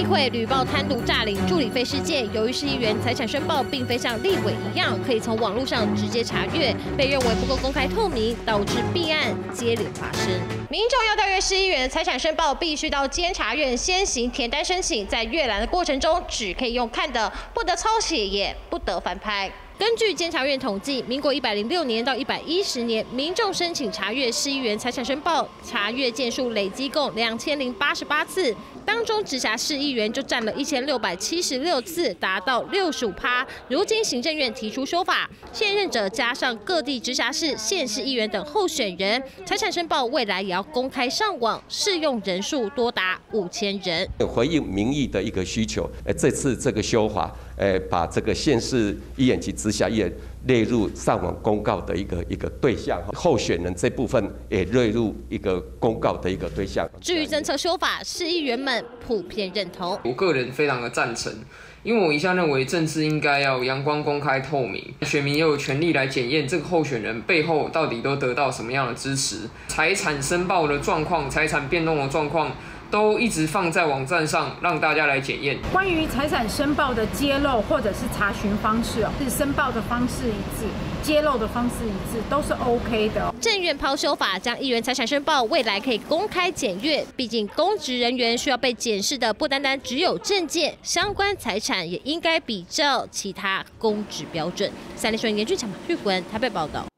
议会屡爆贪渎诈领助理费事件，由于市议员财产申报并非像立委一样可以从网络上直接查阅，被认为不够公开透明，导致弊案接连发生。民众要调阅市议员财产申报，必须到监察院先行填单申请，在阅览的过程中只可以用看的，不得抄写，也不得翻拍。 根据监察院统计，民国106年到110年，民众申请查阅市议员财产申报，查阅件数累积共2088次，当中直辖市议员就占了1676次，达到65%。如今行政院提出修法，现任者加上各地直辖市、县市议员等候选人，财产申报未来也要公开上网，适用人数多达5000人。 回应民意的一个需求，这次这个修法，把这个县市议员及直辖议员列入上网公告的一个对象，候选人这部分也列入一个公告的一个对象。 至于政策修法，市议员们普遍认同。 我个人非常的赞成，因为我一向认为政治应该要阳光、公开、透明，选民也有权利来检验这个候选人背后到底都得到什么样的支持，财产申报的状况、财产变动的状况。 都一直放在网站上，让大家来检验。 关于财产申报的揭露或者是查询方式是申报的方式一致，揭露的方式一致，都是 OK 的。 政院抛修法，将议员财产申报未来可以公开检阅。毕竟公职人员需要被检视的不单单只有证件，相关财产也应该比照其他公职标准。三立新闻严俊强、玉文台北报道。